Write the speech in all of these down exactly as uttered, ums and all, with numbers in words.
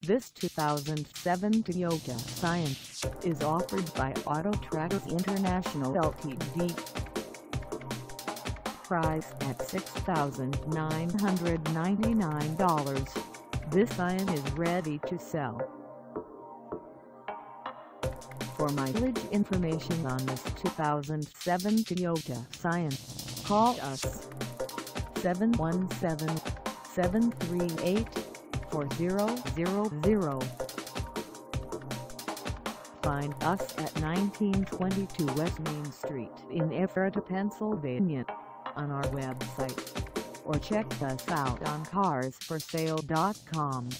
This two thousand seven Toyota Scion is offered by Autotraders International L T D. Price at six thousand nine hundred ninety-nine dollars, this Scion is ready to sell. For mileage information on this two thousand seven Toyota Scion, call us seven one seven, seven three eight, four zero zero zero. Find us at nineteen twenty-two West Main Street in Ephrata, Pennsylvania, on our website, or check us out on cars for sale dot com.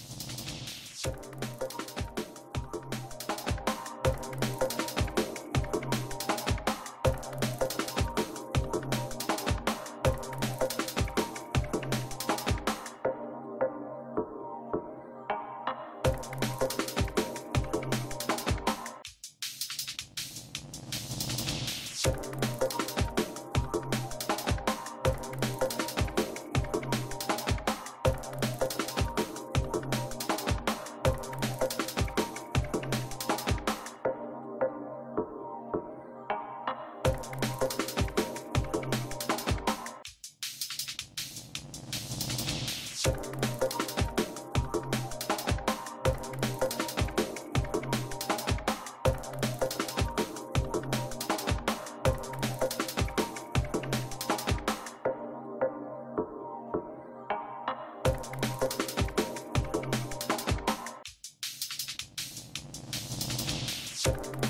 You